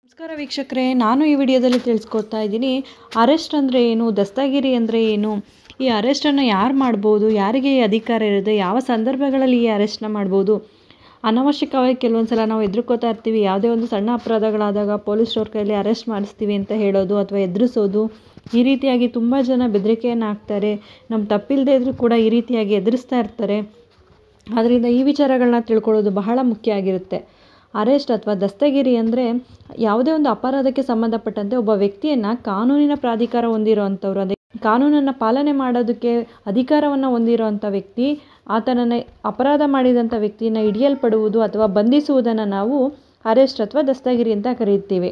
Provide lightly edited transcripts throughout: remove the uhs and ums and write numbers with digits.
ನಮಸ್ಕಾರ ವೀಕ್ಷಕರೇ, ನಾನು ಈ ವಿಡಿಯೋದಲ್ಲಿ ತಿಳಿಸ್ಕೊಡ್ತಾ ಇದ್ದೀನಿ ಅರೆಸ್ಟ್ ಅಂದರೆ ಏನು, ದಸ್ತಗಿರಿ ಅಂದರೆ ಏನು, ಈ ಅರೆಸ್ಟನ್ನು ಯಾರು ಮಾಡ್ಬೋದು, ಯಾರಿಗೆ ಈ ಅಧಿಕಾರ ಇರುತ್ತೆ, ಯಾವ ಸಂದರ್ಭಗಳಲ್ಲಿ ಈ ಅರೆಸ್ಟ್ನ ಮಾಡ್ಬೋದು. ಅನಾವಶ್ಯಕವಾಗಿ ಕೆಲವೊಂದು ಸಲ ನಾವು ಹೆದರ್ಕೋತಾ ಇರ್ತೀವಿ. ಯಾವುದೇ ಒಂದು ಸಣ್ಣ ಅಪರಾಧಗಳಾದಾಗ ಪೊಲೀಸ್ನವ್ರ ಕೈಯಲ್ಲಿ ಅರೆಸ್ಟ್ ಮಾಡಿಸ್ತೀವಿ ಅಂತ ಹೇಳೋದು ಅಥವಾ ಎದುರಿಸೋದು, ಈ ರೀತಿಯಾಗಿ ತುಂಬ ಜನ ಬೆದರಿಕೆಯನ್ನು ಹಾಕ್ತಾರೆ. ನಮ್ಮ ತಪ್ಪಿಲ್ಲದೆ ಇದ್ದರೂ ಕೂಡ ಈ ರೀತಿಯಾಗಿ ಎದುರಿಸ್ತಾ ಇರ್ತಾರೆ. ಆದ್ದರಿಂದ ಈ ವಿಚಾರಗಳನ್ನ ತಿಳ್ಕೊಳ್ಳೋದು ಬಹಳ ಮುಖ್ಯ ಆಗಿರುತ್ತೆ. ಅರೆಸ್ಟ್ ಅಥವಾ ದಸ್ತಗಿರಿ ಅಂದರೆ ಯಾವುದೇ ಒಂದು ಅಪರಾಧಕ್ಕೆ ಸಂಬಂಧಪಟ್ಟಂತೆ ಒಬ್ಬ ವ್ಯಕ್ತಿಯನ್ನು ಕಾನೂನಿನ ಪ್ರಾಧಿಕಾರ ಹೊಂದಿರೋವಂಥವ್ರು, ಅದೇ ಕಾನೂನನ್ನು ಪಾಲನೆ ಮಾಡೋದಕ್ಕೆ ಅಧಿಕಾರವನ್ನು ಹೊಂದಿರೋವಂಥ ವ್ಯಕ್ತಿ, ಆತನನ್ನು ಅಪರಾಧ ಮಾಡಿದಂಥ ವ್ಯಕ್ತಿಯನ್ನು ಹಿಡಿಯಲ್ಪಡುವುದು ಅಥವಾ ಬಂಧಿಸುವುದನ್ನು ನಾವು ಅರೆಸ್ಟ್ ಅಥವಾ ದಸ್ತಗಿರಿ ಅಂತ ಕರೀತೀವಿ.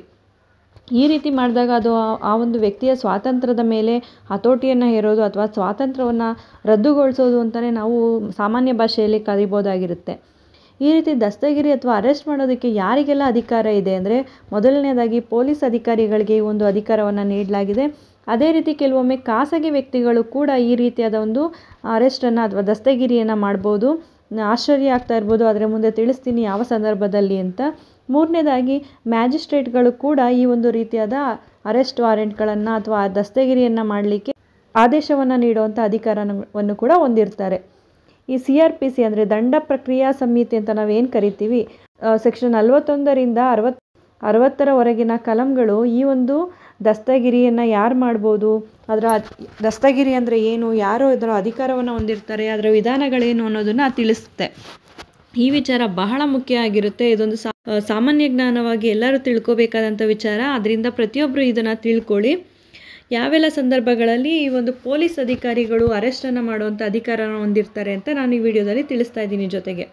ಈ ರೀತಿ ಮಾಡಿದಾಗ ಅದು ಆ ಒಂದು ವ್ಯಕ್ತಿಯ ಸ್ವಾತಂತ್ರ್ಯದ ಮೇಲೆ ಹತೋಟಿಯನ್ನು ಹೇರೋದು ಅಥವಾ ಸ್ವಾತಂತ್ರ್ಯವನ್ನು ರದ್ದುಗೊಳಿಸೋದು ಅಂತಲೇ ನಾವು ಸಾಮಾನ್ಯ ಭಾಷೆಯಲ್ಲಿ ಕರಿಬೋದಾಗಿರುತ್ತೆ. ಈ ರೀತಿ ದಸ್ತಗಿರಿ ಅಥವಾ ಅರೆಸ್ಟ್ ಮಾಡೋದಕ್ಕೆ ಯಾರಿಗೆಲ್ಲ ಅಧಿಕಾರ ಇದೆ ಅಂದರೆ, ಮೊದಲನೇದಾಗಿ ಪೊಲೀಸ್ ಅಧಿಕಾರಿಗಳಿಗೆ ಈ ಒಂದು ಅಧಿಕಾರವನ್ನು ನೀಡಲಾಗಿದೆ. ಅದೇ ರೀತಿ ಕೆಲವೊಮ್ಮೆ ಖಾಸಗಿ ವ್ಯಕ್ತಿಗಳು ಕೂಡ ಈ ರೀತಿಯಾದ ಒಂದು ಅರೆಸ್ಟನ್ನು ಅಥವಾ ದಸ್ತಗಿರಿಯನ್ನು ಮಾಡ್ಬೋದು. ಆಶ್ಚರ್ಯ ಆಗ್ತಾ ಇರ್ಬೋದು, ಆದರೆ ಮುಂದೆ ತಿಳಿಸ್ತೀನಿ ಯಾವ ಸಂದರ್ಭದಲ್ಲಿ ಅಂತ. ಮೂರನೇದಾಗಿ ಮ್ಯಾಜಿಸ್ಟ್ರೇಟ್ಗಳು ಕೂಡ ಈ ಒಂದು ರೀತಿಯಾದ ಅರೆಸ್ಟ್ ವಾರೆಂಟ್ಗಳನ್ನು ಅಥವಾ ದಸ್ತಗಿರಿಯನ್ನು ಮಾಡಲಿಕ್ಕೆ ಆದೇಶವನ್ನು ನೀಡುವಂಥ ಅಧಿಕಾರವನ್ನು ಕೂಡ ಹೊಂದಿರ್ತಾರೆ. ಈ CRPC ಅಂದರೆ ದಂಡ ಪ್ರಕ್ರಿಯಾ ಸಂಹಿತೆ ಅಂತ ನಾವೇನು ಕರಿತೀವಿ, ಸೆಕ್ಷನ್ 41ರಿಂದ 60ರವರೆಗಿನ ಕಲಂಗಳು ಈ ಒಂದು ದಸ್ತಗಿರಿಯನ್ನು ಯಾರು ಮಾಡ್ಬೋದು, ಅದರ ದಸ್ತಗಿರಿ ಅಂದರೆ ಏನು, ಯಾರು ಇದರ ಅಧಿಕಾರವನ್ನು ಹೊಂದಿರ್ತಾರೆ, ಅದರ ವಿಧಾನಗಳೇನು ಅನ್ನೋದನ್ನು ತಿಳಿಸುತ್ತೆ. ಈ ವಿಚಾರ ಬಹಳ ಮುಖ್ಯ ಆಗಿರುತ್ತೆ. ಇದೊಂದು ಸಾಮಾನ್ಯ ಜ್ಞಾನವಾಗಿ ಎಲ್ಲರೂ ತಿಳ್ಕೊಬೇಕಾದಂಥ ವಿಚಾರ. ಅದರಿಂದ ಪ್ರತಿಯೊಬ್ಬರು ಇದನ್ನು ತಿಳ್ಕೊಳ್ಳಿ. ಯಾವೆಲ್ಲ ಸಂದರ್ಭಗಳಲ್ಲಿ ಈ ಒಂದು ಪೊಲೀಸ್ ಅಧಿಕಾರಿಗಳು ಅರೆಸ್ಟನ್ನು ಮಾಡುವಂಥ ಅಧಿಕಾರನ ಹೊಂದಿರ್ತಾರೆ ಅಂತ ನಾನು ಈ ವಿಡಿಯೋದಲ್ಲಿ ತಿಳಿಸ್ತಾ ಇದ್ದೀನಿ. ಜೊತೆಗೆ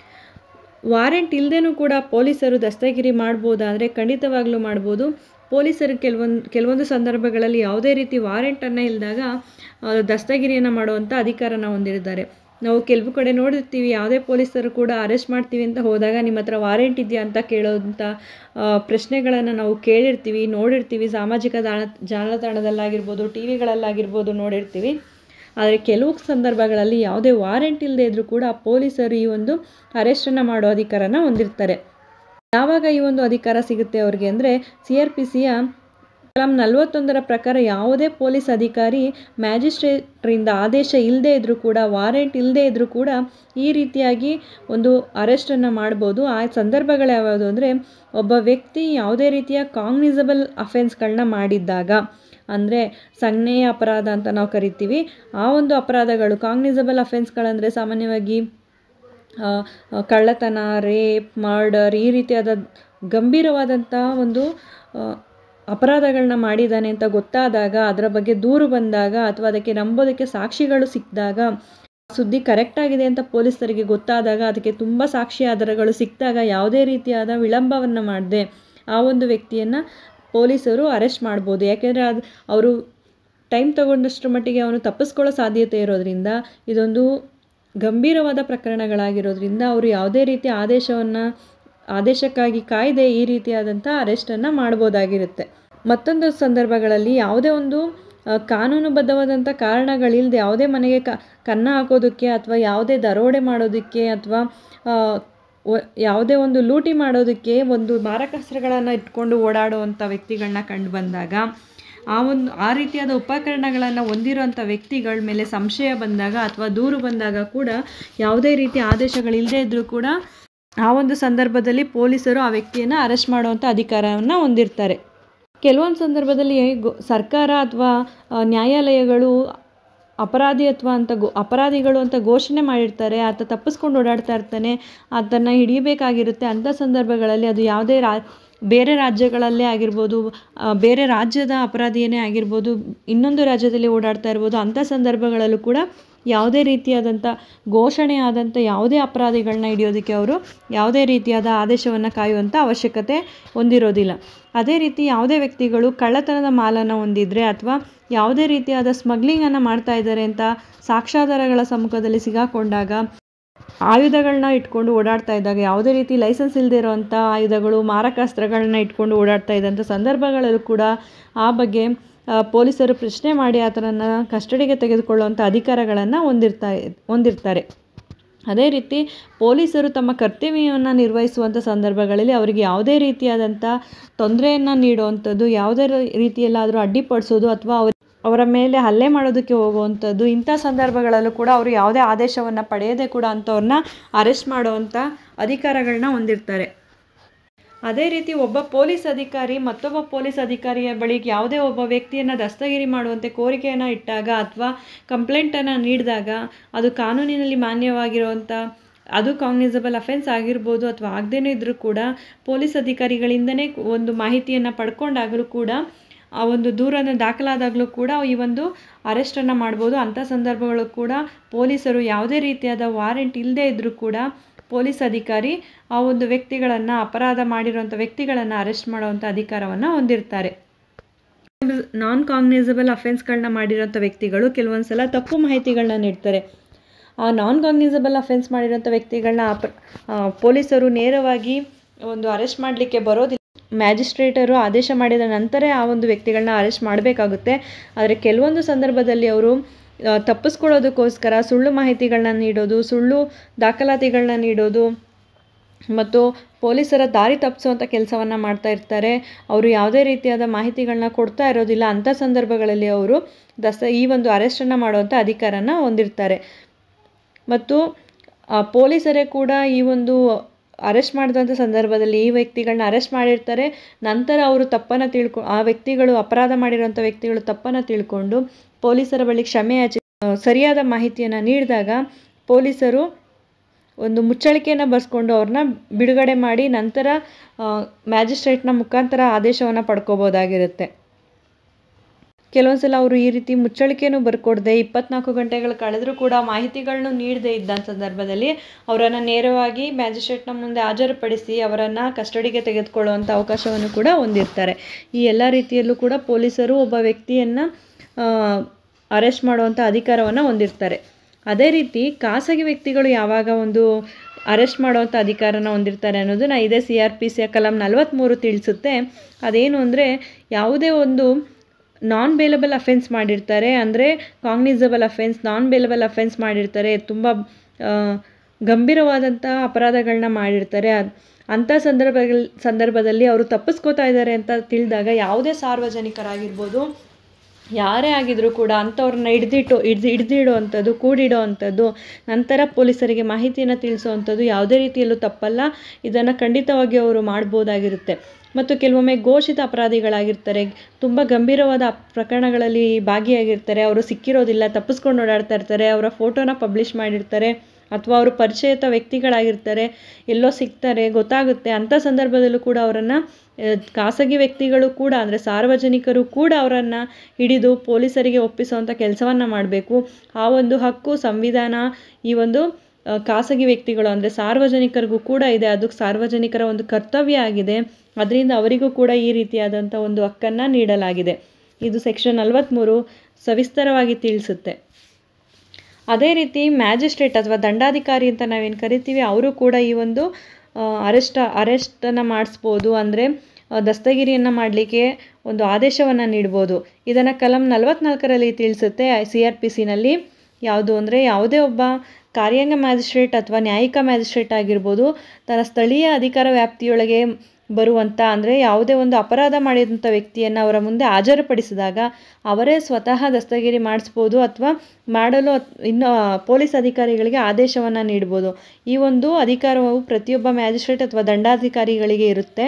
ವಾರೆಂಟ್ ಇಲ್ಲದೇನೂ ಕೂಡ ಪೊಲೀಸರು ದಸ್ತಗಿರಿ ಮಾಡ್ಬೋದಾ ಅಂದರೆ ಖಂಡಿತವಾಗ್ಲೂ ಮಾಡ್ಬೋದು. ಪೊಲೀಸರು ಕೆಲವೊಂದು ಸಂದರ್ಭಗಳಲ್ಲಿ ಯಾವುದೇ ರೀತಿ ವಾರೆಂಟನ್ನು ಇಲ್ಲದಾಗ ದಸ್ತಗಿರಿಯನ್ನು ಮಾಡುವಂಥ ಅಧಿಕಾರನ ಹೊಂದಿರ್ತಾರೆ. ನಾವು ಕೆಲವು ಕಡೆ ನೋಡಿರ್ತೀವಿ, ಯಾವುದೇ ಪೊಲೀಸರು ಕೂಡ ಅರೆಸ್ಟ್ ಮಾಡ್ತೀವಿ ಅಂತ ಹೋದಾಗ ನಿಮ್ಮ ಹತ್ರ ವಾರೆಂಟ್ ಇದೆಯಾ ಅಂತ ಕೇಳೋವಂಥ ಪ್ರಶ್ನೆಗಳನ್ನು ನಾವು ಕೇಳಿರ್ತೀವಿ, ನೋಡಿರ್ತೀವಿ. ಸಾಮಾಜಿಕ ಜಾಲತಾಣದಲ್ಲಾಗಿರ್ಬೋದು, ಟಿವಿಗಳಲ್ಲಾಗಿರ್ಬೋದು ನೋಡಿರ್ತೀವಿ. ಆದರೆ ಕೆಲವು ಸಂದರ್ಭಗಳಲ್ಲಿ ಯಾವುದೇ ವಾರೆಂಟ್ ಇಲ್ಲದೆ ಇದ್ದರೂ ಕೂಡ ಪೊಲೀಸರು ಈ ಒಂದು ಅರೆಸ್ಟನ್ನು ಮಾಡೋ ಅಧಿಕಾರನ ಹೊಂದಿರ್ತಾರೆ. ಯಾವಾಗ ಈ ಒಂದು ಅಧಿಕಾರ ಸಿಗುತ್ತೆ ಅವ್ರಿಗೆ ಅಂದರೆ, CRPCಯ ಕಲಂ 41ರ ಪ್ರಕಾರ ಯಾವುದೇ ಪೊಲೀಸ್ ಅಧಿಕಾರಿ ಮ್ಯಾಜಿಸ್ಟ್ರೇಟ್ರಿಂದ ಆದೇಶ ಇಲ್ಲದೆ ಇದ್ದರೂ ಕೂಡ, ವಾರೆಂಟ್ ಇಲ್ಲದೆ ಇದ್ದರೂ ಕೂಡ ಈ ರೀತಿಯಾಗಿ ಒಂದು ಅರೆಸ್ಟನ್ನು ಮಾಡ್ಬೋದು. ಆ ಸಂದರ್ಭಗಳು ಯಾವುದು ಅಂದರೆ, ಒಬ್ಬ ವ್ಯಕ್ತಿ ಯಾವುದೇ ರೀತಿಯ ಕಾಗ್ನಿಸಬಲ್ ಅಫೆನ್ಸ್ಗಳನ್ನ ಮಾಡಿದ್ದಾಗ, ಅಂದರೆ ಸಂಜ್ಞೇಯ ಅಪರಾಧ ಅಂತ ನಾವು ಕರಿತೀವಿ. ಆ ಒಂದು ಅಪರಾಧಗಳು ಕಾಗ್ನಿಸಬಲ್ ಅಫೆನ್ಸ್ಗಳಂದರೆ ಸಾಮಾನ್ಯವಾಗಿ ಕಳ್ಳತನ, ರೇಪ್, ಮರ್ಡರ್, ಈ ರೀತಿಯಾದ ಗಂಭೀರವಾದಂಥ ಒಂದು ಅಪರಾಧಗಳನ್ನ ಮಾಡಿದ್ದಾನೆ ಅಂತ ಗೊತ್ತಾದಾಗ, ಅದರ ಬಗ್ಗೆ ದೂರು ಬಂದಾಗ ಅಥವಾ ಅದಕ್ಕೆ ನಂಬೋದಕ್ಕೆ ಸಾಕ್ಷಿಗಳು ಸಿಕ್ಕಿದಾಗ, ಸುದ್ದಿ ಕರೆಕ್ಟಾಗಿದೆ ಅಂತ ಪೊಲೀಸರಿಗೆ ಗೊತ್ತಾದಾಗ, ಅದಕ್ಕೆ ತುಂಬ ಸಾಕ್ಷಿ ಆಧಾರಗಳು ಸಿಕ್ಕಿದಾಗ ಯಾವುದೇ ರೀತಿಯಾದ ವಿಳಂಬವನ್ನು ಮಾಡದೆ ಆ ಒಂದು ವ್ಯಕ್ತಿಯನ್ನು ಪೊಲೀಸರು ಅರೆಸ್ಟ್ ಮಾಡ್ಬೋದು. ಯಾಕೆಂದರೆ ಅವರು ಟೈಮ್ ತಗೊಂಡಷ್ಟು ಮಟ್ಟಿಗೆ ಅವನು ತಪ್ಪಿಸ್ಕೊಳ್ಳೋ ಸಾಧ್ಯತೆ ಇರೋದ್ರಿಂದ, ಇದೊಂದು ಗಂಭೀರವಾದ ಪ್ರಕರಣಗಳಾಗಿರೋದ್ರಿಂದ ಅವರು ಯಾವುದೇ ರೀತಿ ಆದೇಶಕ್ಕಾಗಿ ಕಾಯ್ದೆ ಈ ರೀತಿಯಾದಂಥ ಅರೆಸ್ಟನ್ನು ಮಾಡ್ಬೋದಾಗಿರುತ್ತೆ. ಮತ್ತೊಂದು ಸಂದರ್ಭಗಳಲ್ಲಿ ಯಾವುದೇ ಒಂದು ಕಾನೂನುಬದ್ಧವಾದಂಥ ಕಾರಣಗಳಿಲ್ಲದೆ ಯಾವುದೇ ಮನೆಗೆ ಕನ್ನ ಹಾಕೋದಕ್ಕೆ ಅಥವಾ ಯಾವುದೇ ದರೋಡೆ ಮಾಡೋದಕ್ಕೆ ಅಥವಾ ಯಾವುದೇ ಒಂದು ಲೂಟಿ ಮಾಡೋದಕ್ಕೆ ಒಂದು ಮಾರಕಾಸ್ತ್ರಗಳನ್ನು ಇಟ್ಕೊಂಡು ಓಡಾಡುವಂಥ ವ್ಯಕ್ತಿಗಳನ್ನ ಕಂಡು ಬಂದಾಗ, ಆ ರೀತಿಯಾದ ಉಪಕರಣಗಳನ್ನು ಹೊಂದಿರುವಂಥ ವ್ಯಕ್ತಿಗಳ ಮೇಲೆ ಸಂಶಯ ಬಂದಾಗ ಅಥವಾ ದೂರು ಬಂದಾಗ ಕೂಡ ಯಾವುದೇ ರೀತಿ ಆದೇಶಗಳಿಲ್ಲದೆ ಇದ್ದರೂ ಕೂಡ ಆ ಒಂದು ಸಂದರ್ಭದಲ್ಲಿ ಪೊಲೀಸರು ಆ ವ್ಯಕ್ತಿಯನ್ನು ಅರೆಸ್ಟ್ ಮಾಡುವಂಥ ಅಧಿಕಾರವನ್ನು ಹೊಂದಿರ್ತಾರೆ. ಕೆಲವೊಂದು ಸಂದರ್ಭದಲ್ಲಿ ಸರ್ಕಾರ ಅಥವಾ ನ್ಯಾಯಾಲಯಗಳು ಅಪರಾಧಿಗಳು ಅಂತ ಘೋಷಣೆ ಮಾಡಿರ್ತಾರೆ. ಆತ ತಪ್ಪಿಸ್ಕೊಂಡು ಓಡಾಡ್ತಾ ಇರ್ತಾನೆ, ಆತನ್ನು ಹಿಡಿಯಬೇಕಾಗಿರುತ್ತೆ. ಅಂಥ ಸಂದರ್ಭಗಳಲ್ಲಿ ಅದು ಯಾವುದೇ ಬೇರೆ ರಾಜ್ಯಗಳಲ್ಲೇ ಆಗಿರ್ಬೋದು, ಬೇರೆ ರಾಜ್ಯದ ಅಪರಾಧಿಯೇ ಆಗಿರ್ಬೋದು, ಇನ್ನೊಂದು ರಾಜ್ಯದಲ್ಲಿ ಓಡಾಡ್ತಾ ಇರ್ಬೋದು. ಅಂಥ ಸಂದರ್ಭಗಳಲ್ಲೂ ಕೂಡ ಯಾವುದೇ ರೀತಿಯಾದಂಥ ಘೋಷಣೆ ಆದಂಥ ಯಾವುದೇ ಅಪರಾಧಿಗಳನ್ನ ಹಿಡಿಯೋದಕ್ಕೆ ಅವರು ಯಾವುದೇ ರೀತಿಯಾದ ಆದೇಶವನ್ನು ಕಾಯುವಂಥ ಅವಶ್ಯಕತೆ ಹೊಂದಿರೋದಿಲ್ಲ. ಅದೇ ರೀತಿ ಯಾವುದೇ ವ್ಯಕ್ತಿಗಳು ಕಳ್ಳತನದ ಮಾಲನ್ನು ಹೊಂದಿದ್ರೆ ಅಥವಾ ಯಾವುದೇ ರೀತಿಯಾದ ಸ್ಮಗ್ಲಿಂಗನ್ನು ಮಾಡ್ತಾ ಇದ್ದಾರೆ ಅಂತ ಸಾಕ್ಷ್ಯಾಧಾರಗಳ ಸಮ್ಮುಖದಲ್ಲಿ ಸಿಗಾಕೊಂಡಾಗ, ಆಯುಧಗಳನ್ನ ಇಟ್ಕೊಂಡು ಓಡಾಡ್ತಾ ಇದ್ದಾಗ, ಯಾವುದೇ ರೀತಿ ಲೈಸೆನ್ಸ್ ಇಲ್ಲದೆ ಇರೋವಂಥ ಆಯುಧಗಳು, ಮಾರಕಾಸ್ತ್ರಗಳನ್ನ ಇಟ್ಕೊಂಡು ಓಡಾಡ್ತಾ ಇದ್ದಂಥ ಸಂದರ್ಭಗಳಲ್ಲೂ ಕೂಡ ಆ ಬಗ್ಗೆ ಪೊಲೀಸರು ಪ್ರಶ್ನೆ ಮಾಡಿ ಆತನನ್ನು ಕಸ್ಟಡಿಗೆ ತೆಗೆದುಕೊಳ್ಳುವಂಥ ಅಧಿಕಾರಗಳನ್ನು ಹೊಂದಿರ್ತಾರೆ. ಅದೇ ರೀತಿ ಪೊಲೀಸರು ತಮ್ಮ ಕರ್ತವ್ಯವನ್ನು ನಿರ್ವಹಿಸುವಂಥ ಸಂದರ್ಭಗಳಲ್ಲಿ ಅವರಿಗೆ ಯಾವುದೇ ರೀತಿಯಾದಂಥ ತೊಂದರೆಯನ್ನು ನೀಡುವಂಥದ್ದು, ಯಾವುದೇ ರೀತಿಯಲ್ಲಾದರೂ ಅಡ್ಡಿಪಡಿಸೋದು ಅಥವಾ ಅವರ ಮೇಲೆ ಹಲ್ಲೆ ಮಾಡೋದಕ್ಕೆ ಹೋಗುವಂಥದ್ದು, ಇಂಥ ಸಂದರ್ಭಗಳಲ್ಲೂ ಕೂಡ ಅವರು ಯಾವುದೇ ಆದೇಶವನ್ನು ಪಡೆಯದೇ ಕೂಡ ಅಂಥವ್ರನ್ನ ಅರೆಸ್ಟ್ ಮಾಡುವಂಥ ಅಧಿಕಾರಗಳನ್ನ ಹೊಂದಿರ್ತಾರೆ. ಅದೇ ರೀತಿ ಒಬ್ಬ ಪೊಲೀಸ್ ಅಧಿಕಾರಿ ಮತ್ತೊಬ್ಬ ಪೊಲೀಸ್ ಅಧಿಕಾರಿಯ ಬಳಿ ಯಾವುದೇ ಒಬ್ಬ ವ್ಯಕ್ತಿಯನ್ನು ದಸ್ತಗಿರಿ ಮಾಡುವಂತೆ ಕೋರಿಕೆಯನ್ನು ಇಟ್ಟಾಗ ಅಥವಾ ಕಂಪ್ಲೇಂಟನ್ನು ನೀಡಿದಾಗ ಅದು ಕಾನೂನಿನಲ್ಲಿ ಮಾನ್ಯವಾಗಿರುವಂಥ ಅದು ಕಾಗ್ನಿಸಬಲ್ ಅಫೆನ್ಸ್ ಆಗಿರ್ಬೋದು ಅಥವಾ ಆಗದೇನೂ ಇದ್ದರೂ ಕೂಡ ಪೊಲೀಸ್ ಅಧಿಕಾರಿಗಳಿಂದನೇ ಒಂದು ಮಾಹಿತಿಯನ್ನು ಪಡ್ಕೊಂಡಾಗಲೂ ಕೂಡ ಆ ಒಂದು ದೂರನ್ನು ದಾಖಲಾದಾಗಲೂ ಕೂಡ ಈ ಒಂದು ಅರೆಸ್ಟನ್ನು ಮಾಡ್ಬೋದು. ಅಂಥ ಸಂದರ್ಭಗಳು ಕೂಡ ಪೊಲೀಸರು ಯಾವುದೇ ರೀತಿಯಾದ ವಾರೆಂಟ್ ಇಲ್ಲದೇ ಇದ್ದರೂ ಕೂಡ ಪೊಲೀಸ್ ಅಧಿಕಾರಿ ಆ ಒಂದು ವ್ಯಕ್ತಿಗಳನ್ನು, ಅಪರಾಧ ಮಾಡಿರುವಂಥ ವ್ಯಕ್ತಿಗಳನ್ನು ಅರೆಸ್ಟ್ ಮಾಡುವಂಥ ಅಧಿಕಾರವನ್ನು ಹೊಂದಿರ್ತಾರೆ. ನಾನ್ ಕಾಗ್ನಿಸಬಲ್ ಅಫೆನ್ಸ್ಗಳನ್ನ ಮಾಡಿರೋಂಥ ವ್ಯಕ್ತಿಗಳು ಕೆಲವೊಂದು ಸಲ ತಪ್ಪು ಮಾಹಿತಿಗಳನ್ನ ನೀಡ್ತಾರೆ. ಆ ನಾನ್ ಕಾಗ್ನಿಸಬಲ್ ಅಫೆನ್ಸ್ ಮಾಡಿರೋಂಥ ವ್ಯಕ್ತಿಗಳನ್ನ ಪೊಲೀಸರು ನೇರವಾಗಿ ಒಂದು ಅರೆಸ್ಟ್ ಮಾಡಲಿಕ್ಕೆ ಬರೋದಿಲ್ಲ. ಮ್ಯಾಜಿಸ್ಟ್ರೇಟರು ಆದೇಶ ಮಾಡಿದ ನಂತರ ಆ ಒಂದು ವ್ಯಕ್ತಿಗಳನ್ನ ಅರೆಸ್ಟ್ ಮಾಡಬೇಕಾಗುತ್ತೆ. ಆದರೆ ಕೆಲವೊಂದು ಸಂದರ್ಭದಲ್ಲಿ ಅವರು ತಪ್ಪಿಸ್ಕೊಳ್ಳೋದಕ್ಕೋಸ್ಕರ ಸುಳ್ಳು ಮಾಹಿತಿಗಳನ್ನ ನೀಡೋದು, ಸುಳ್ಳು ದಾಖಲಾತಿಗಳನ್ನ ನೀಡೋದು ಮತ್ತು ಪೊಲೀಸರ ದಾರಿ ತಪ್ಪಿಸುವಂಥ ಕೆಲಸವನ್ನು ಮಾಡ್ತಾ ಇರ್ತಾರೆ. ಅವರು ಯಾವುದೇ ರೀತಿಯಾದ ಮಾಹಿತಿಗಳನ್ನ ಕೊಡ್ತಾ ಇರೋದಿಲ್ಲ. ಅಂಥ ಸಂದರ್ಭಗಳಲ್ಲಿ ಅವರು ಈ ಒಂದು ಅರೆಸ್ಟನ್ನು ಮಾಡುವಂಥ ಅಧಿಕಾರನ ಹೊಂದಿರ್ತಾರೆ. ಮತ್ತು ಪೊಲೀಸರೇ ಕೂಡ ಈ ಒಂದು ಅರೆಸ್ಟ್ ಮಾಡಿದಂಥ ಸಂದರ್ಭದಲ್ಲಿ ಈ ವ್ಯಕ್ತಿಗಳನ್ನ ಅರೆಸ್ಟ್ ಮಾಡಿರ್ತಾರೆ. ನಂತರ ಅವರು ತಪ್ಪನ್ನು ಆ ವ್ಯಕ್ತಿಗಳು, ಅಪರಾಧ ಮಾಡಿರೋಂಥ ವ್ಯಕ್ತಿಗಳು ತಪ್ಪನ್ನು ತಿಳ್ಕೊಂಡು ಪೊಲೀಸರ ಬಳಿ ಕ್ಷಮೆ ಯಾಚಿ ಸರಿಯಾದ ಮಾಹಿತಿಯನ್ನು ನೀಡಿದಾಗ ಪೊಲೀಸರು ಒಂದು ಮುಚ್ಚಳಿಕೆಯನ್ನು ಬರೆಸ್ಕೊಂಡು ಅವ್ರನ್ನ ಬಿಡುಗಡೆ ಮಾಡಿ ನಂತರ ಮ್ಯಾಜಿಸ್ಟ್ರೇಟ್ನ ಮುಖಾಂತರ ಆದೇಶವನ್ನು ಪಡ್ಕೋಬೋದಾಗಿರುತ್ತೆ. ಕೆಲವೊಂದು ಸಲ ಅವರು ಈ ರೀತಿ ಮುಚ್ಚಳಿಕೆಯನ್ನು ಬರ್ಕೊಡದೆ 24 ಗಂಟೆಗಳು ಕಳೆದರೂ ಕೂಡ ಮಾಹಿತಿಗಳನ್ನು ನೀಡದೇ ಇದ್ದ ಸಂದರ್ಭದಲ್ಲಿ ಅವರನ್ನು ನೇರವಾಗಿ ಮ್ಯಾಜಿಸ್ಟ್ರೇಟ್ನ ಮುಂದೆ ಹಾಜರುಪಡಿಸಿ ಅವರನ್ನು ಕಸ್ಟಡಿಗೆ ತೆಗೆದುಕೊಳ್ಳುವಂಥ ಅವಕಾಶವನ್ನು ಕೂಡ ಹೊಂದಿರ್ತಾರೆ. ಈ ಎಲ್ಲ ರೀತಿಯಲ್ಲೂ ಕೂಡ ಪೊಲೀಸರು ಒಬ್ಬ ವ್ಯಕ್ತಿಯನ್ನು ಅರೆಸ್ಟ್ ಮಾಡುವಂಥ ಅಧಿಕಾರವನ್ನು ಹೊಂದಿರ್ತಾರೆ. ಅದೇ ರೀತಿ ಖಾಸಗಿ ವ್ಯಕ್ತಿಗಳು ಯಾವಾಗ ಒಂದು ಅರೆಸ್ಟ್ ಮಾಡುವಂಥ ಅಧಿಕಾರನ ಹೊಂದಿರ್ತಾರೆ ಅನ್ನೋದನ್ನ ಇದೇ CRPCಯ ಕಲಂ 43 ತಿಳಿಸುತ್ತೆ. ಅದೇನು ಅಂದರೆ ಯಾವುದೇ ಒಂದು ನಾನ್ ಬೇಲಬಲ್ ಅಫೆನ್ಸ್ ಮಾಡಿರ್ತಾರೆ, ಅಂದರೆ cognizable offence, non bailable offence ಮಾಡಿರ್ತಾರೆ, ತುಂಬ ಗಂಭೀರವಾದಂಥ ಅಪರಾಧಗಳನ್ನ ಮಾಡಿರ್ತಾರೆ. ಅಂಥ ಸಂದರ್ಭದಲ್ಲಿ ಅವರು ತಪ್ಪಿಸ್ಕೋತಾ ಇದ್ದಾರೆ ಅಂತ ತಿಳಿದಾಗ ಯಾವುದೇ ಸಾರ್ವಜನಿಕರಾಗಿರ್ಬೋದು, ಯಾರೇ ಆಗಿದ್ರೂ ಕೂಡ ಅಂಥವ್ರನ್ನ ಹಿಡಿದಿಡೋ ಅಂಥದ್ದು, ಕೂಡಿಡೋ ಅಂಥದ್ದು, ನಂತರ ಪೊಲೀಸರಿಗೆ ಮಾಹಿತಿಯನ್ನು ತಿಳಿಸೋವಂಥದ್ದು ಯಾವುದೇ ರೀತಿಯಲ್ಲೂ ತಪ್ಪಲ್ಲ. ಇದನ್ನು ಖಂಡಿತವಾಗಿ ಅವರು ಮಾಡ್ಬೋದಾಗಿರುತ್ತೆ. ಮತ್ತು ಕೆಲವೊಮ್ಮೆ ಘೋಷಿತ ಅಪರಾಧಿಗಳಾಗಿರ್ತಾರೆ, ತುಂಬ ಗಂಭೀರವಾದ ಪ್ರಕರಣಗಳಲ್ಲಿ ಭಾಗಿಯಾಗಿರ್ತಾರೆ, ಅವರು ಸಿಕ್ಕಿರೋದಿಲ್ಲ, ತಪ್ಪಿಸ್ಕೊಂಡು ಓಡಾಡ್ತಾ ಇರ್ತಾರೆ, ಅವರ ಫೋಟೋನ ಪಬ್ಲಿಷ್ ಮಾಡಿರ್ತಾರೆ ಅಥವಾ ಅವರು ಪರಿಚಯಿತ ವ್ಯಕ್ತಿಗಳಾಗಿರ್ತಾರೆ, ಎಲ್ಲೋ ಸಿಗ್ತಾರೆ, ಗೊತ್ತಾಗುತ್ತೆ. ಅಂಥ ಸಂದರ್ಭದಲ್ಲೂ ಕೂಡ ಅವರನ್ನು ಖಾಸಗಿ ವ್ಯಕ್ತಿಗಳು ಕೂಡ, ಅಂದರೆ ಸಾರ್ವಜನಿಕರು ಕೂಡ ಅವರನ್ನು ಹಿಡಿದು ಪೊಲೀಸರಿಗೆ ಒಪ್ಪಿಸುವಂಥ ಕೆಲಸವನ್ನು ಮಾಡಬೇಕು. ಆ ಒಂದು ಹಕ್ಕು ಸಂವಿಧಾನ ಈ ಒಂದು ಖಾಸಗಿ ವ್ಯಕ್ತಿಗಳು ಅಂದರೆ ಸಾರ್ವಜನಿಕರಿಗೂ ಕೂಡ ಇದೆ. ಅದು ಸಾರ್ವಜನಿಕರ ಒಂದು ಕರ್ತವ್ಯ ಆಗಿದೆ. ಅದರಿಂದ ಅವರಿಗೂ ಕೂಡ ಈ ರೀತಿಯಾದಂಥ ಒಂದು ಹಕ್ಕನ್ನು ನೀಡಲಾಗಿದೆ. ಇದು ಸೆಕ್ಷನ್ 43 ಸವಿಸ್ತರವಾಗಿ ತಿಳಿಸುತ್ತೆ. ಅದೇ ರೀತಿ ಮ್ಯಾಜಿಸ್ಟ್ರೇಟ್ ಅಥವಾ ದಂಡಾಧಿಕಾರಿ ಅಂತ ನಾವೇನು ಕರಿತೀವಿ, ಅವರು ಕೂಡ ಈ ಒಂದು ಅರೆಸ್ಟನ್ನು ಮಾಡಿಸ್ಬೋದು, ಅಂದರೆ ದಸ್ತಗಿರಿಯನ್ನು ಮಾಡಲಿಕ್ಕೆ ಒಂದು ಆದೇಶವನ್ನು ನೀಡ್ಬೋದು. ಇದನ್ನು ಕಲಂ 44ರಲ್ಲಿ ತಿಳಿಸುತ್ತೆ CRPCನಲ್ಲಿ. ಯಾವುದು ಅಂದರೆ ಯಾವುದೇ ಒಬ್ಬ ಕಾರ್ಯಾಂಗ ಮ್ಯಾಜಿಸ್ಟ್ರೇಟ್ ಅಥವಾ ನ್ಯಾಯಿಕ ಮ್ಯಾಜಿಸ್ಟ್ರೇಟ್ ಆಗಿರ್ಬೋದು, ತನ್ನ ಸ್ಥಳೀಯ ಅಧಿಕಾರ ವ್ಯಾಪ್ತಿಯೊಳಗೆ ಬರುವಂಥ, ಅಂದರೆ ಯಾವುದೇ ಒಂದು ಅಪರಾಧ ಮಾಡಿದಂಥ ವ್ಯಕ್ತಿಯನ್ನು ಅವರ ಮುಂದೆ ಹಾಜರುಪಡಿಸಿದಾಗ ಅವರೇ ಸ್ವತಃ ದಸ್ತಗಿರಿ ಮಾಡಿಸ್ಬೋದು ಅಥವಾ ಮಾಡಲು ಇನ್ನು ಪೊಲೀಸ್ ಅಧಿಕಾರಿಗಳಿಗೆ ಆದೇಶವನ್ನು ನೀಡ್ಬೋದು. ಈ ಒಂದು ಅಧಿಕಾರವು ಪ್ರತಿಯೊಬ್ಬ ಮ್ಯಾಜಿಸ್ಟ್ರೇಟ್ ಅಥವಾ ದಂಡಾಧಿಕಾರಿಗಳಿಗೆ ಇರುತ್ತೆ.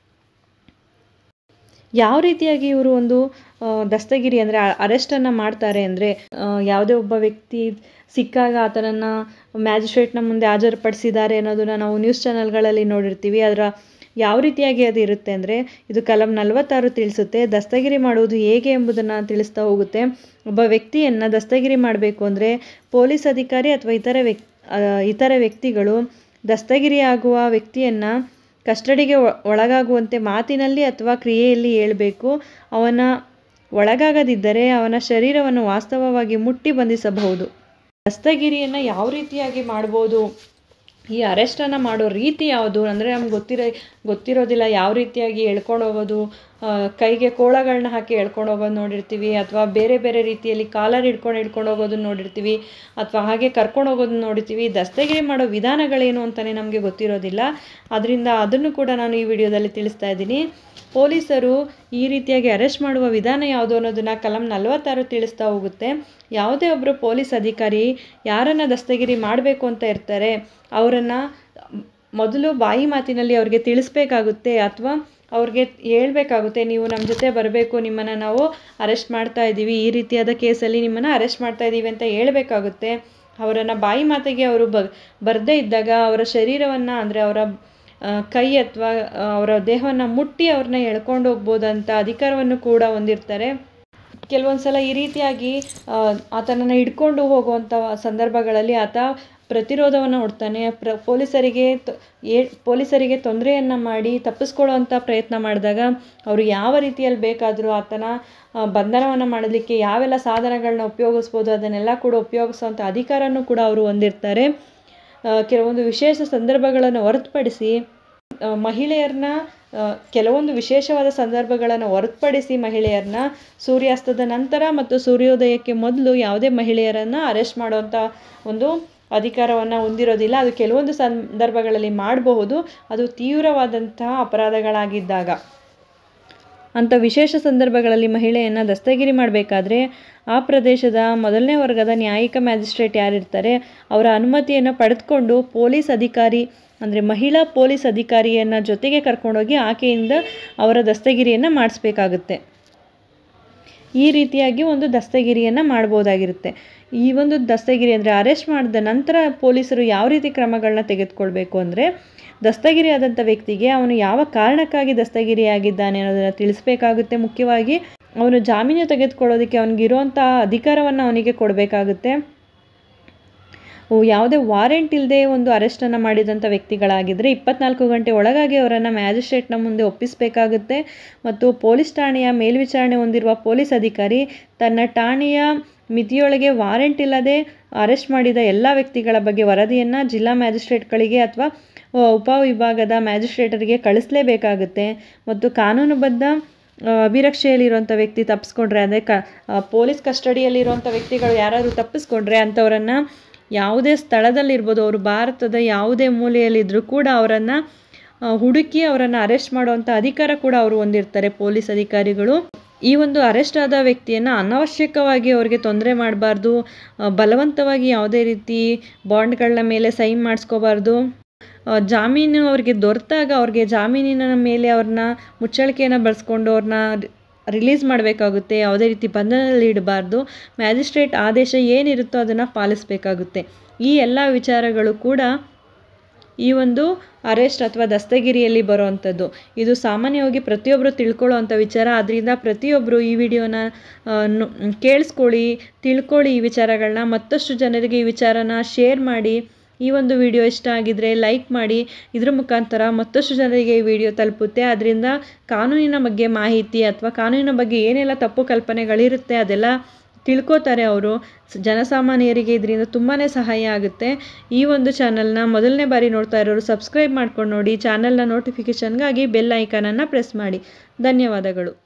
ಯಾವ ರೀತಿಯಾಗಿ ಇವರು ಒಂದು ದಸ್ತಗಿರಿ ಅಂದರೆ ಅರೆಸ್ಟನ್ನು ಮಾಡ್ತಾರೆ ಅಂದರೆ, ಯಾವುದೇ ಒಬ್ಬ ವ್ಯಕ್ತಿ ಸಿಕ್ಕಾಗ ಆತನನ್ನು ಮ್ಯಾಜಿಸ್ಟ್ರೇಟ್ನ ಮುಂದೆ ಹಾಜರುಪಡಿಸಿದ್ದಾರೆ ಅನ್ನೋದನ್ನು ನಾವು ನ್ಯೂಸ್ ಚಾನಲ್ಗಳಲ್ಲಿ ನೋಡಿರ್ತೀವಿ. ಅದರ ಯಾವ ರೀತಿಯಾಗಿ ಅದು ಇರುತ್ತೆ ಅಂದರೆ, ಇದು ಕಲಂ 46 ತಿಳಿಸುತ್ತೆ. ದಸ್ತಗಿರಿ ಮಾಡುವುದು ಹೇಗೆ ಎಂಬುದನ್ನು ತಿಳಿಸ್ತಾ ಹೋಗುತ್ತೆ. ಒಬ್ಬ ವ್ಯಕ್ತಿಯನ್ನು ದಸ್ತಗಿರಿ ಮಾಡಬೇಕು ಅಂದರೆ ಪೊಲೀಸ್ ಅಧಿಕಾರಿ ಅಥವಾ ಇತರೆ ವ್ಯಕ್ತಿಗಳು ದಸ್ತಗಿರಿಯಾಗುವ ವ್ಯಕ್ತಿಯನ್ನು ಕಸ್ಟಡಿಗೆ ಒಳಗಾಗುವಂತೆ ಮಾತಿನಲ್ಲಿ ಅಥವಾ ಕ್ರಿಯೆಯಲ್ಲಿ ಹೇಳಬೇಕು. ಅವನ ಒಳಗಾಗದಿದ್ದರೆ ಅವನ ಶರೀರವನ್ನು ವಾಸ್ತವವಾಗಿ ಮುಟ್ಟಿ ಬಂಧಿಸಬಹುದು. ದಸ್ತಗಿರಿಯನ್ನು ಯಾವ ರೀತಿಯಾಗಿ ಮಾಡ್ಬೋದು, ಈ ಅರೆಸ್ಟನ್ನು ಮಾಡೋ ರೀತಿ ಯಾವುದು ಅಂದರೆ, ನಮ್ಗೆ ಗೊತ್ತಿರೋದಿಲ್ಲ ಯಾವ ರೀತಿಯಾಗಿ ಎಳ್ಕೊಂಡು ಹೋಗೋದು, ಕೈಗೆ ಕೋಳಗಳನ್ನ ಹಾಕಿ ಎಳ್ಕೊಂಡು ಹೋಗೋದು ನೋಡಿರ್ತೀವಿ, ಅಥವಾ ಬೇರೆ ಬೇರೆ ರೀತಿಯಲ್ಲಿ ಕಾಲರ್ ಹಿಡ್ಕೊಂಡು ಹೋಗೋದನ್ನ ನೋಡಿರ್ತೀವಿ, ಅಥವಾ ಹಾಗೆ ಕರ್ಕೊಂಡು ಹೋಗೋದನ್ನ ನೋಡಿರ್ತೀವಿ. ದಸ್ತಗಿರಿ ಮಾಡೋ ವಿಧಾನಗಳೇನು ಅಂತಲೇ ನಮಗೆ ಗೊತ್ತಿರೋದಿಲ್ಲ. ಅದರಿಂದ ಅದನ್ನು ಕೂಡ ನಾನು ಈ ವಿಡಿಯೋದಲ್ಲಿ ತಿಳಿಸ್ತಾ ಇದ್ದೀನಿ. ಪೊಲೀಸರು ಈ ರೀತಿಯಾಗಿ ಅರೆಸ್ಟ್ ಮಾಡುವ ವಿಧಾನ ಯಾವುದು ಅನ್ನೋದನ್ನು ಕಲಂ 46 ತಿಳಿಸ್ತಾ ಹೋಗುತ್ತೆ. ಯಾವುದೇ ಒಬ್ಬರು ಪೊಲೀಸ್ ಅಧಿಕಾರಿ ಯಾರನ್ನು ದಸ್ತಗಿರಿ ಮಾಡಬೇಕು ಅಂತ ಇರ್ತಾರೆ ಅವರನ್ನು ಮೊದಲು ಬಾಯಿ ಮಾತಿನಲ್ಲಿ ಅವ್ರಿಗೆ ತಿಳಿಸ್ಬೇಕಾಗುತ್ತೆ, ಅಥವಾ ಅವ್ರಿಗೆ ಹೇಳ್ಬೇಕಾಗುತ್ತೆ, ನೀವು ನಮ್ಮ ಜೊತೆ ಬರಬೇಕು, ನಿಮ್ಮನ್ನು ನಾವು ಅರೆಸ್ಟ್ ಮಾಡ್ತಾ ಇದ್ದೀವಿ, ಈ ರೀತಿಯಾದ ಕೇಸಲ್ಲಿ ನಿಮ್ಮನ್ನು ಅರೆಸ್ಟ್ ಮಾಡ್ತಾ ಇದ್ದೀವಿ ಅಂತ ಹೇಳಬೇಕಾಗುತ್ತೆ. ಅವರನ್ನು ಬಾಯಿ ಮಾತಿಗೆ ಅವರು ಬರದೇ ಇದ್ದಾಗ ಅವರ ಶರೀರವನ್ನು, ಅಂದರೆ ಅವರ ಕೈ ಅಥವಾ ಅವರ ದೇಹವನ್ನು ಮುಟ್ಟಿ ಅವ್ರನ್ನ ಎಳ್ಕೊಂಡು ಹೋಗ್ಬೋದಂತ ಅಧಿಕಾರವನ್ನು ಕೂಡ ಹೊಂದಿರ್ತಾರೆ. ಕೆಲವೊಂದು ಸಲ ಈ ರೀತಿಯಾಗಿ ಆತನನ್ನು ಹಿಡ್ಕೊಂಡು ಹೋಗುವಂಥ ಸಂದರ್ಭಗಳಲ್ಲಿ ಆತ ಪ್ರತಿರೋಧವನ್ನು ಒಡ್ತಾನೆ. ಪೊಲೀಸರಿಗೆ ತೊಂದರೆಯನ್ನು ಮಾಡಿ ತಪ್ಪಿಸ್ಕೊಳ್ಳುವಂಥ ಪ್ರಯತ್ನ ಮಾಡಿದಾಗ ಅವರು ಯಾವ ರೀತಿಯಲ್ಲಿ ಬೇಕಾದರೂ ಆತನ ಬಂಧನವನ್ನು ಮಾಡಲಿಕ್ಕೆ ಯಾವೆಲ್ಲ ಸಾಧನಗಳನ್ನ ಉಪಯೋಗಿಸ್ಬೋದು ಅದನ್ನೆಲ್ಲ ಕೂಡ ಉಪಯೋಗಿಸುವಂಥ ಅಧಿಕಾರನೂ ಕೂಡ ಅವರು ಹೊಂದಿರ್ತಾರೆ. ಕೆಲವೊಂದು ವಿಶೇಷ ಸಂದರ್ಭಗಳನ್ನು ಹೊರತುಪಡಿಸಿ ಮಹಿಳೆಯರನ್ನ ಕೆಲವೊಂದು ವಿಶೇಷವಾದ ಸಂದರ್ಭಗಳನ್ನು ಹೊರತುಪಡಿಸಿ ಮಹಿಳೆಯರನ್ನ ಸೂರ್ಯಾಸ್ತದ ನಂತರ ಮತ್ತು ಸೂರ್ಯೋದಯಕ್ಕೆ ಮೊದಲು ಯಾವುದೇ ಮಹಿಳೆಯರನ್ನು ಅರೆಸ್ಟ್ ಮಾಡುವಂಥ ಒಂದು ಅಧಿಕಾರವನ್ನು ಹೊಂದಿರೋದಿಲ್ಲ. ಅದು ಕೆಲವೊಂದು ಸಂದರ್ಭಗಳಲ್ಲಿ ಮಾಡಬಹುದು, ಅದು ತೀವ್ರವಾದಂತಹ ಅಪರಾಧಗಳಾಗಿದ್ದಾಗ. ಅಂಥ ವಿಶೇಷ ಸಂದರ್ಭಗಳಲ್ಲಿ ಮಹಿಳೆಯನ್ನು ದಸ್ತಗಿರಿ ಮಾಡಬೇಕಾದ್ರೆ ಆ ಪ್ರದೇಶದ ಮೊದಲನೇ ವರ್ಗದ ನ್ಯಾಯಿಕ ಮ್ಯಾಜಿಸ್ಟ್ರೇಟ್ ಯಾರಿರ್ತಾರೆ ಅವರ ಅನುಮತಿಯನ್ನು ಪಡೆದುಕೊಂಡು ಪೊಲೀಸ್ ಅಧಿಕಾರಿ, ಅಂದರೆ ಮಹಿಳಾ ಪೊಲೀಸ್ ಅಧಿಕಾರಿಯನ್ನು ಜೊತೆಗೆ ಕರ್ಕೊಂಡೋಗಿ ಆಕೆಯಿಂದ ಅವರ ದಸ್ತಗಿರಿಯನ್ನು ಮಾಡಿಸ್ಬೇಕಾಗುತ್ತೆ. ಈ ರೀತಿಯಾಗಿ ಒಂದು ದಸ್ತಗಿರಿಯನ್ನು ಮಾಡ್ಬೋದಾಗಿರುತ್ತೆ. ಈ ಒಂದು ದಸ್ತಗಿರಿ ಅಂದರೆ ಅರೆಸ್ಟ್ ಮಾಡಿದ ನಂತರ ಪೊಲೀಸರು ಯಾವ ರೀತಿ ಕ್ರಮಗಳನ್ನ ತೆಗೆದುಕೊಳ್ಬೇಕು ಅಂದರೆ, ದಸ್ತಗಿರಿ ಆದಂಥ ವ್ಯಕ್ತಿಗೆ ಅವನು ಯಾವ ಕಾರಣಕ್ಕಾಗಿ ದಸ್ತಗಿರಿಯಾಗಿದ್ದಾನೆ ಅನ್ನೋದನ್ನು ತಿಳಿಸ್ಬೇಕಾಗುತ್ತೆ. ಮುಖ್ಯವಾಗಿ ಅವನು ಜಾಮೀನು ತೆಗೆದುಕೊಳ್ಳೋದಕ್ಕೆ ಅವನಿಗಿರುವಂಥ ಅಧಿಕಾರವನ್ನು ಅವನಿಗೆ ಕೊಡಬೇಕಾಗುತ್ತೆ. ಯಾವುದೇ ವಾರೆಂಟ್ ಇಲ್ಲದೆ ಒಂದು ಅರೆಸ್ಟನ್ನು ಮಾಡಿದಂಥ ವ್ಯಕ್ತಿಗಳಾಗಿದ್ದರೆ 24 ಗಂಟೆ ಒಳಗಾಗಿ ಅವರನ್ನು ಮ್ಯಾಜಿಸ್ಟ್ರೇಟ್ನ ಮುಂದೆ ಒಪ್ಪಿಸಬೇಕಾಗುತ್ತೆ. ಮತ್ತು ಪೊಲೀಸ್ ಠಾಣೆಯ ಮೇಲ್ವಿಚಾರಣೆ ಹೊಂದಿರುವ ಪೊಲೀಸ್ ಅಧಿಕಾರಿ ತನ್ನ ಠಾಣೆಯ ಮಿತಿಯೊಳಗೆ ವಾರೆಂಟ್ ಇಲ್ಲದೆ ಅರೆಸ್ಟ್ ಮಾಡಿದ ಎಲ್ಲ ವ್ಯಕ್ತಿಗಳ ಬಗ್ಗೆ ವರದಿಯನ್ನು ಜಿಲ್ಲಾ ಮ್ಯಾಜಿಸ್ಟ್ರೇಟ್ಗಳಿಗೆ ಅಥವಾ ಉಪವಿಭಾಗದ ಮ್ಯಾಜಿಸ್ಟ್ರೇಟರಿಗೆ ಕಳಿಸಲೇಬೇಕಾಗುತ್ತೆ. ಮತ್ತು ಕಾನೂನುಬದ್ಧ ಅಭಿರಕ್ಷೆಯಲ್ಲಿರುವಂಥ ವ್ಯಕ್ತಿ ತಪ್ಪಿಸ್ಕೊಂಡ್ರೆ, ಅಂದರೆ ಪೊಲೀಸ್ ಕಸ್ಟಡಿಯಲ್ಲಿರುವಂಥ ವ್ಯಕ್ತಿಗಳು ಯಾರಾದರೂ ತಪ್ಪಿಸ್ಕೊಂಡ್ರೆ ಅಂಥವರನ್ನು ಯಾವುದೇ ಸ್ಥಳದಲ್ಲಿರ್ಬೋದು, ಅವರು ಭಾರತದ ಯಾವುದೇ ಮೂಲೆಯಲ್ಲಿದ್ದರೂ ಕೂಡ ಅವರನ್ನು ಹುಡುಕಿ ಅವರನ್ನು ಅರೆಸ್ಟ್ ಮಾಡುವಂಥ ಅಧಿಕಾರ ಕೂಡ ಅವರು ಹೊಂದಿರ್ತಾರೆ ಪೊಲೀಸ್ ಅಧಿಕಾರಿಗಳು. ಈ ಒಂದು ಅರೆಸ್ಟ್ ಆದ ವ್ಯಕ್ತಿಯನ್ನು ಅನಾವಶ್ಯಕವಾಗಿ ಅವರಿಗೆ ತೊಂದರೆ ಮಾಡಬಾರ್ದು, ಬಲವಂತವಾಗಿ ಯಾವುದೇ ರೀತಿ ಬಾಂಡ್ಗಳನ್ನ ಮೇಲೆ ಸೈನ್ ಮಾಡಿಸ್ಕೋಬಾರ್ದು. ಜಾಮೀನು ಅವ್ರಿಗೆ ದೊರೆತಾಗ ಅವ್ರಿಗೆ ಜಾಮೀನಿನ ಮೇಲೆ ಅವ್ರನ್ನ ಮುಚ್ಚಳಿಕೆಯನ್ನು ಬಳಸ್ಕೊಂಡು ಅವ್ರನ್ನ ರಿಲೀಸ್ ಮಾಡಬೇಕಾಗುತ್ತೆ. ಯಾವುದೇ ರೀತಿ ಬಂಧನದಲ್ಲಿ ಇಡಬಾರ್ದು. ಮ್ಯಾಜಿಸ್ಟ್ರೇಟ್ ಆದೇಶ ಏನಿರುತ್ತೋ ಅದನ್ನು ಪಾಲಿಸಬೇಕಾಗುತ್ತೆ. ಈ ಎಲ್ಲ ವಿಚಾರಗಳು ಕೂಡ ಈ ಒಂದು ಅರೆಸ್ಟ್ ಅಥವಾ ದಸ್ತಗಿರಿಯಲ್ಲಿ ಬರುವಂಥದ್ದು. ಇದು ಸಾಮಾನ್ಯವಾಗಿ ಪ್ರತಿಯೊಬ್ಬರು ತಿಳ್ಕೊಳ್ಳೋವಂಥ ವಿಚಾರ. ಆದ್ದರಿಂದ ಪ್ರತಿಯೊಬ್ಬರು ಈ ವಿಡಿಯೋನ ಕೇಳಿಸ್ಕೊಳ್ಳಿ, ತಿಳ್ಕೊಳ್ಳಿ ಈ ವಿಚಾರಗಳನ್ನ. ಮತ್ತಷ್ಟು ಜನರಿಗೆ ಈ ವಿಚಾರನ ಶೇರ್ ಮಾಡಿ. ಈ ಒಂದು ವಿಡಿಯೋ ಇಷ್ಟ ಆಗಿದ್ರೆ ಲೈಕ್ ಮಾಡಿ. ಇದ್ರ ಮುಖಾಂತರ ಮತ್ತಷ್ಟು ಜನರಿಗೆ ಈ ವಿಡಿಯೋ ತಲುಪುತ್ತೆ. ಅದರಿಂದ ಕಾನೂನಿನ ಬಗ್ಗೆ ಮಾಹಿತಿ ಅಥವಾ ಕಾನೂನಿನ ಬಗ್ಗೆ ಏನೆಲ್ಲ ತಪ್ಪು ಕಲ್ಪನೆಗಳಿರುತ್ತೆ ಅದೆಲ್ಲ ತಿಳ್ಕೊತಾರೆ ಅವರು. ಜನಸಾಮಾನ್ಯರಿಗೆ ಇದರಿಂದ ತುಂಬಾ ಸಹಾಯ ಆಗುತ್ತೆ. ಈ ಒಂದು ಚಾನಲ್ನ ಮೊದಲನೇ ಬಾರಿ ನೋಡ್ತಾ ಇರೋರು ಸಬ್ಸ್ಕ್ರೈಬ್ ಮಾಡ್ಕೊಂಡು ನೋಡಿ. ಚಾನಲ್ನ ನೋಟಿಫಿಕೇಷನ್ಗಾಗಿ ಬೆಲ್ ಐಕಾನನ್ನು ಪ್ರೆಸ್ ಮಾಡಿ. ಧನ್ಯವಾದಗಳು.